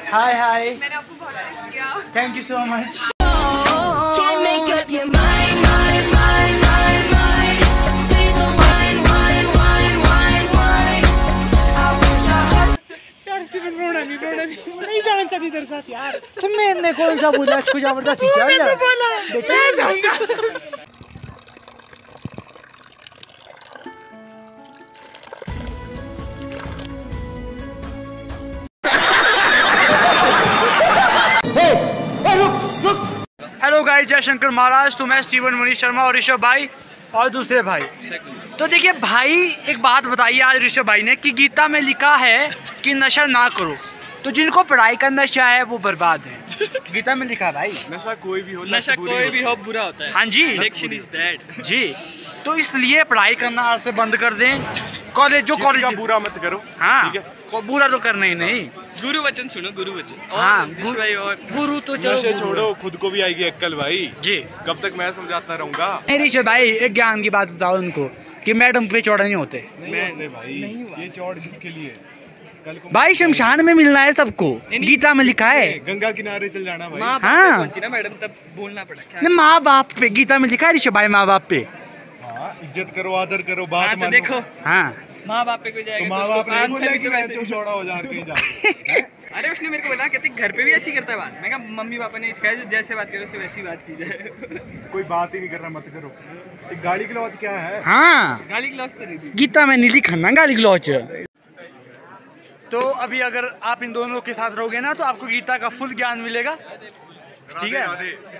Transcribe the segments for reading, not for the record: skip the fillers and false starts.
हाय हाय। मैंने आपको बहुत मिस किया। Thank you so much. यार स्टीवन रोना नहीं जाना चाहती तेरे साथ यार। तुमने कौन सा बोला इसको जबरदस्ती क्या तो बोला मैं जाऊंगा। हेलो गाइस, जय शंकर महाराज। तो मैं स्टीवन मनीष शर्मा और ऋषभ भाई और दूसरे भाई। तो देखिए भाई, एक बात बताइए आज ऋषभ भाई ने कि गीता में लिखा है कि नशा ना करो, तो जिनको पढ़ाई का नशा है वो बर्बाद है। गीता में लिखा है भाई, नशा कोई भी हो बुरा होता है। हाँ जी, एडिक्शन इज बैड जी। तो इसलिए पढ़ाई करना आज से बंद कर दें। कॉलेज का बुरा मत करो। हाँ, बुरा तो करना ही नहीं। गुरु वचन सुनो, गुरु वचन। हाँ, भाई और गुरु तो नशे छोड़ो, खुद को भी आएगी अक्ल भाई जी। कब तक मैं समझाता रहूंगा। ऋषभ भाई, एक ज्ञान की बात बताओ उनको कि मैडम पे चौड़ा नहीं होते। नहीं भाई, ये चौड़ किसके लिए? कल को भाई शमशान में मिलना है सबको, गीता में लिखा है। गंगा किनारे चल जाना भाई। हाँ ना मैडम, तब बोलना पड़ा। नहीं, माँ बाप पे गीता में लिखा है ऋषभ भाई, माँ बाप पे। हाँ, इज्जत करो, आदर करो, बात मानो। देखो, हाँ, माँ बाप पे कोई जाएगा तो माँ बाप ने बोला कि मैं चौड़ा हो जा कहीं जा। अरे उसने मेरे को बोला, कहते घर पे भी ऐसी करता है बात। मैं कहा मम्मी पापा ने सिखाया, जो जैसे बात करो उससे वैसी बात की जाए। कोई बात ही नहीं कर रहा, मत करो। एक गाली गलौज क्या है? हाँ, गाली गलौज तो नहीं। गीता में नहीं लिखा ना गाली गलौज। तो अभी अगर आप इन दोनों के साथ रहोगे ना तो आपको गीता का फुल ज्ञान मिलेगा। ठीक है,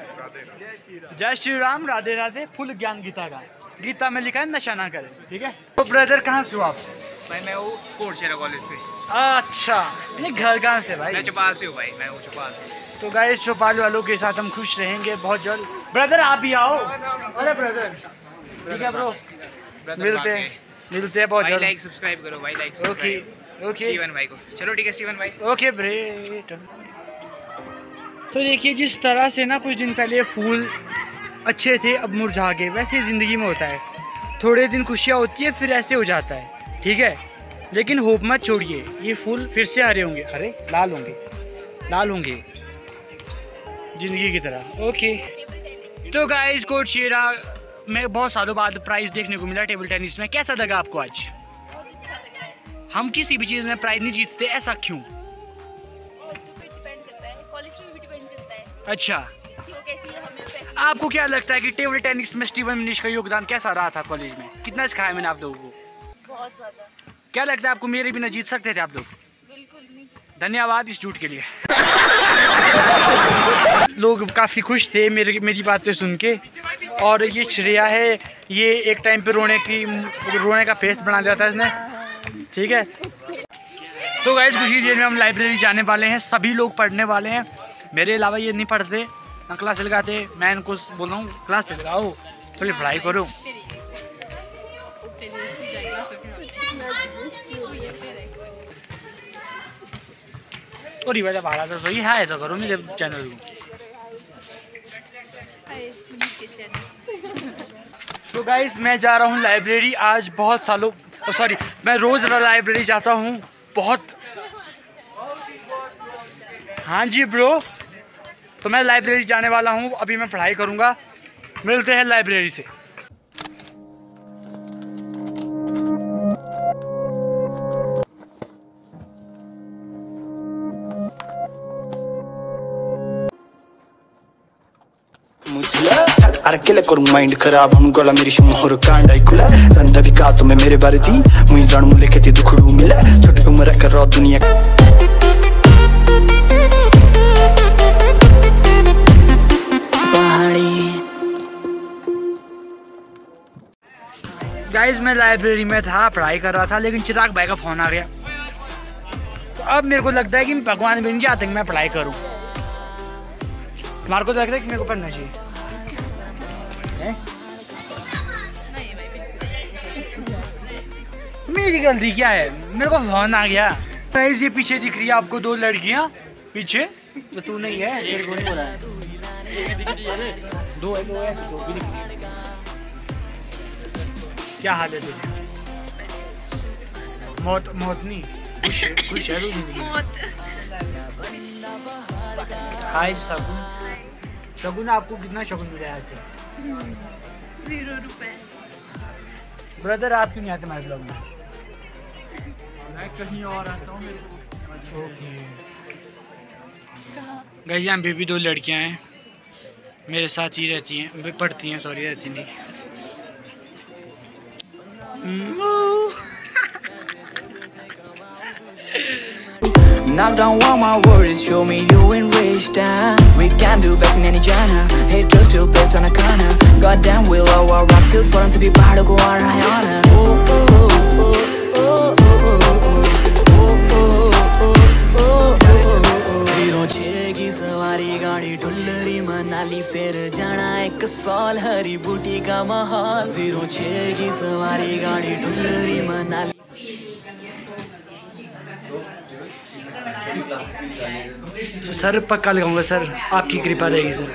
जय श्री राम, राधे राधे। फुल ज्ञान गीता का, गीता में लिखा है नशा ना करें। ठीक है। तो ब्रदर कहाँ से हो आप? भाई मैं वो कोटशेरा कॉलेज से। अच्छा, ये घर कहाँ से भाई? मैं चौपाल से हूँ भाई, मैं वो चौपाल से। तो गाइस, चौपाल वालों के साथ हम खुश रहेंगे बहुत जल्द। ब्रदर आप भी आओ। अरे ब्रदर, ठीक है ब्रो, मिलते हैं बहुत जल्द। लाइक सब्सक्राइब करो भाई, लाइक ओके ओके स्टीवन भाई को। चलो ठीक है स्टीवन भाई। Okay Brett. तो देखिए, जिस तरह से ना कुछ दिन पहले फूल अच्छे थे अब मुरझा गए, वैसे ज़िंदगी में होता है। थोड़े दिन खुशियाँ होती है, फिर ऐसे हो जाता है। ठीक है, लेकिन होप मत छोड़िए, ये फूल फिर से हरे होंगे, हरे लाल होंगे ज़िंदगी की तरह। ओके। तो गाइस, कोटशेरा में बहुत सालों बाद प्राइज़ देखने को मिला टेबल टेनिस में। कैसा लगा आपको आज? हम किसी भी चीज़ में प्राइज़ नहीं जीतते, ऐसा क्यों? अच्छा, आपको क्या लगता है कि टेबल टेनिस में स्टीवन मनीष का योगदान कैसा रहा था कॉलेज में? कितना सिखाया मैंने आप लोगों को? बहुत ज़्यादा। क्या लगता है आपको मेरे बिना जीत सकते थे आप लोग? बिल्कुल नहीं। धन्यवाद इस झूठ के लिए। लोग काफ़ी खुश थे मेरी बातें सुन के। और ये श्रेया है, ये एक टाइम पे रोने का फेस बना दिया था इसने। ठीक है। तो गाइस, कुछ ही देर में हम लाइब्रेरी जाने वाले हैं। सभी लोग पढ़ने वाले हैं, मेरे अलावा ये नहीं पढ़ते ना क्लास लगाते। मैं इनको बोल रहा हूँ क्लास लगाओ, थोड़ी पढ़ाई करो। और रिवाजा भाड़ा तो सही है, ऐसा करो मेरे चैनल को। तो गाइस, मैं जा रहा हूँ लाइब्रेरी आज। बहुत सालों मैं रोज़ लाइब्रेरी जाता हूँ बहुत। हाँ जी ब्रो, तो मैं लाइब्रेरी जाने वाला हूँ अभी। मैं पढ़ाई करूँगा। मिलते हैं लाइब्रेरी से। अरकेले करूँ माइंड खराब हम गला मेरी शुमहर कांडाई खुला रंडा भी का तुम्हें मेरे बारे दी मुझे जान मुले के दुखड़ू मिला छोटी उम्र कर रहा दुनिया। गाइस, मैं लाइब्रेरी में था, पढ़ाई कर रहा था, लेकिन चिराग भाई का फोन आ गया। तो अब मेरे को लगता है कि भगवान भी नहीं चाहते कि मैं पढ़ाई करूं। तुम्हारे को लगता है कि मेरे को पढ़ना चाहिए? मेरी गलती क्या है? मेरे को फोन आ गया। गाइस, ये पीछे दिख रही है आपको दो लड़कियां पीछे। तो तू नहीं है, तेरे को नहीं बोला है। दो भी दिख रही है। क्या हाल है तेरी? मौत नहीं, खुश है तू जिंदगी में? हाय शगुन। शगुन आपको कितना शगुन मिला है? 0 रुपए। ब्रदर आप क्यों नहीं आते हमारे ब्लॉग में? मैं कहीं और आता हूँ। गाइस यहाँ पे भी 2 लड़कियाँ हैं मेरे साथ ही रहती हैं, वे पढ़ती हैं, सॉरी रहती नहीं। Knock down all my worries, show me you in waste time. We can do best in any genre. Haters still based on a corner. Goddamn, we'll all our rap skills for them to be part of go our high honor. की सवारी गाड़ी ढुल्लरी मनाली फिर जाना एक साल हरी बूटी का माहौल। 06 की सवारी गाड़ी ढुल्लरी मनाली। सर पक्का लगाऊंगा सर, आपकी कृपा रहेगी सर।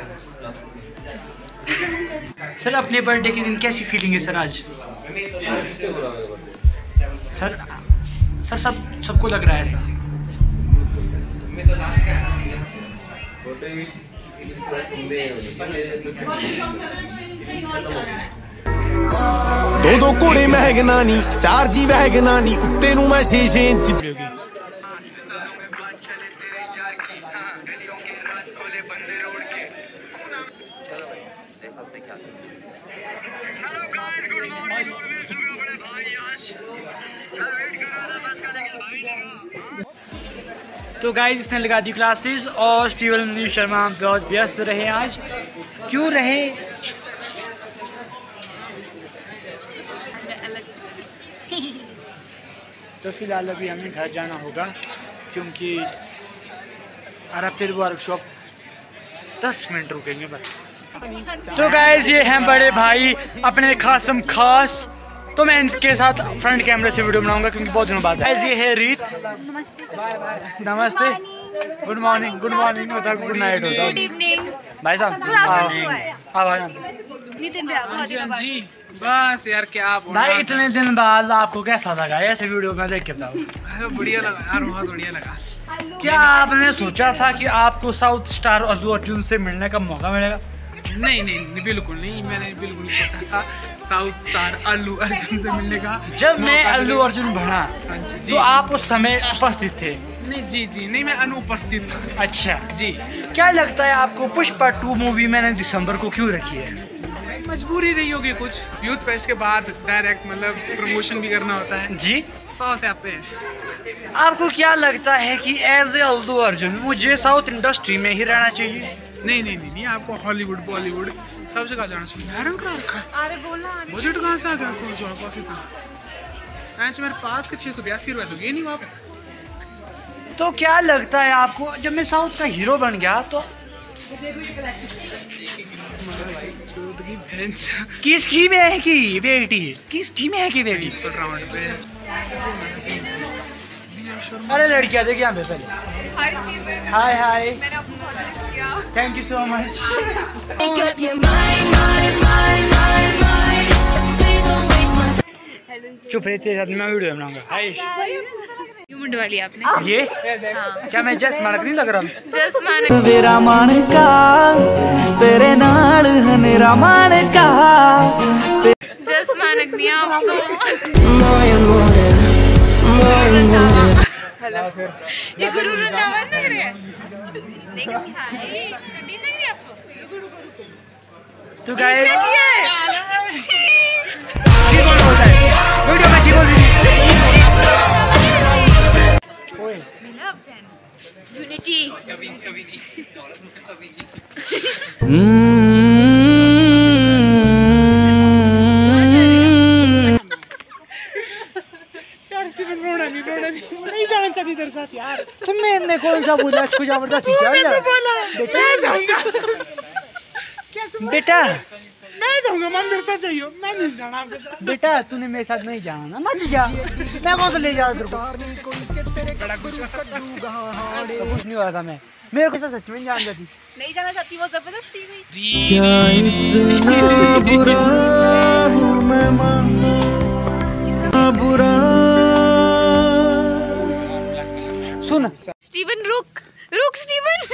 सर अपने बर्थडे के दिन कैसी फीलिंग है सर आज? सर सबको लग रहा है सर। दो घोड़े महगनानी 4 जी वैगनानी उत्ते नू मैं 6 इंच। तो गाइस इसने लगा दी क्लासेस और स्टीवन शर्मा बहुत व्यस्त रहे आज। क्यों रहे? तो फिलहाल अभी हमें घर जाना होगा क्योंकि अरब फिर वर्कशॉप 10 मिनट रुकेंगे बस। तो गाइस ये हैं बड़े भाई अपने खासम खास। तो मैं इनके साथ फ्रंट कैमरे से वीडियो बनाऊंगा क्योंकि बहुत दिनों बाद। गाइस ये है रीत। नमस्ते। गुड मॉर्निंग होता है, गुड नाइट होता है। गुड इवनिंग भाई साहब जी बस यार क्या भाई इतने दिन बाद आपको कैसा लगा ऐसे वीडियो में देख के बताओ? अरे बढ़िया लगा यार, बहुत बढ़िया लगा। क्या आपने सोचा था कि आपको साउथ स्टार अल्लू अर्जुन से मिलने का मौका मिलेगा? नहीं बिल्कुल नहीं, मैंने बिल्कुल नहीं सोचा था साउथ स्टार अल्लू अर्जुन से मिलने का। जब मैं अल्लू अर्जुन बना तो आप उस समय उपस्थित थे? नहीं जी नहीं, मैं अनुपस्थित था। अच्छा जी। क्या लगता है आपको पुष्पा 2 मूवी मैंने दिसंबर को क्यों रखी है? मजबूरी रही होगी कुछ, यूथ फेस्ट के बाद डायरेक्ट मतलब प्रमोशन भी करना होता है जी। 100 से आप पे। आपको क्या लगता है कि एज ए अल्लू अर्जुन मुझे साउथ इंडस्ट्री में ही रहना चाहिए? नहीं, आपको हॉलीवुड बॉलीवुड सब जगह जाना चाहिए। हैरान करा रखा है। अरे बोलना बजट कहाँ से आ गया? मैच मेरे पास के 682 रुपए तो ये नहीं वापस। तो क्या लगता है आपको जब मैं साउथ का हीरो बन गया तो किसकी में है कि बेटी? किसकी में है कि बेटी? अरे लड़कियां देखिए यहाँ पे पहले। हाय स्टीवन। हाय मैंने आपको बहुत मिस किया। Thank you so much. चुप रहते मैं वीडियो बनाऊंगा। हाय मुंड वाली आपने ये क्या मैं जस्ट मानक नहीं लग रहा? जस्ट मानक मेरा मानका तेरे नाल हनेरा मानका जस्ट मानक नहीं आप तो। ये गुरु वृंदावन लग रहा है। देखो हाय ठंडी लग रही है आपको? तो गाइस कौन बोलता है वीडियो में? बोल दीजिए यूनिटी। नहीं जाना चाहती तेरे साथ यार। तुमने कौन सा बोला? इसको जबरदस्ती बेटा मैं जाऊंगा, मैं मेरे साथ चाहिए, मैं नहीं जाना आपके साथ। बेटा तूने मेरे साथ नहीं जाना ना, मत जा। मैं कौन सा ले जा तेरे को? बड़ा कुछ कुछ नहीं हुआ था। मैं मेरे को सच में जान जाती। नहीं जाना चाहती, वो जबरदस्ती हुई। क्या इतना बुरा हूँ मैं बुरा। सुन स्टीवन रुक, रुक स्टीवन।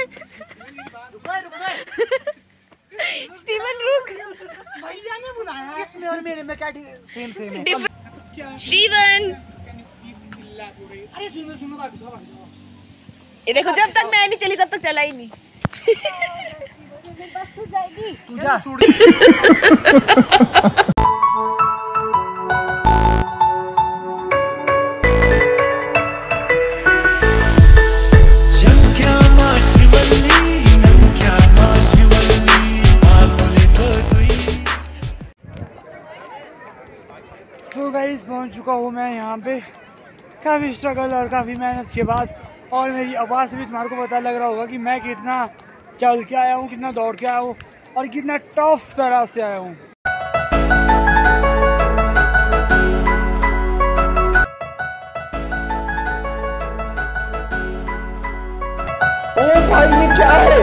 स्टीवन रुक। भैया ने बुलाया है। इसमें और मेरे में क्या सेम है? स्टीवन अरे सुनो वापस आओ। ये देखो, जब तक मैं नहीं चली तब तक चला ही नहीं। बस छूट जाएगी। तू जा। तो गाइस पहुंच चुका हूँ मैं यहाँ पे काफ़ी स्ट्रगल और काफ़ी मेहनत के बाद, और मेरी आवाज़ से भी तुम्हारे को पता लग रहा होगा कि मैं कितना चल के आया हूँ, कितना दौड़ के आया हूँ और कितना टफ तरह से आया हूँ। ओ भाई ये क्या है?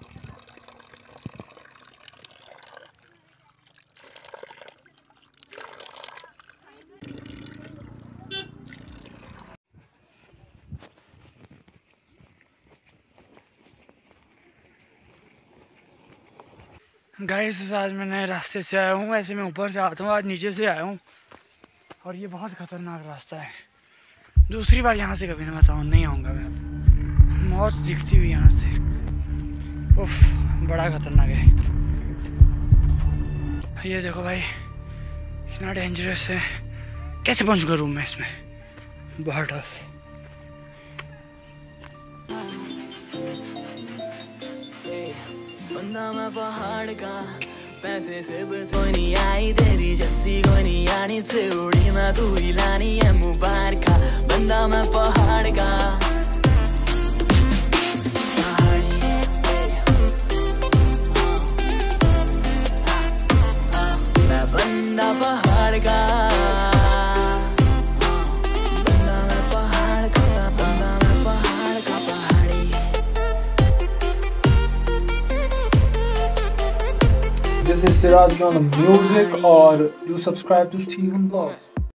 गाइस आज मैं नए रास्ते से आया हूँ। वैसे मैं ऊपर से आता हूँ, आज नीचे से आया हूँ और ये बहुत ख़तरनाक रास्ता है। दूसरी बार यहाँ से कभी नहीं आऊँगा मैं। मौत दिखती हुई यहाँ से, उफ बड़ा ख़तरनाक है। ये देखो भाई इतना डेंजरस है। कैसे पहुँचूँगा रूम में इसमें? बहुत टफ। बंदा मैं पहाड़ का, पैसे से बस कोई नहीं आई तेरी जस्सी, कोई नहीं आनी सिउड़ी मैं तू ही लानी है मुबारक। बंदा मैं पहाड़ का, मैं बंदा पहाड़ का, बंदा मैं पहाड़ का, बंदा मैं पहाड़ का पहाड़ी। This is Siraj on the music, or do subscribe to Steven Vlogs.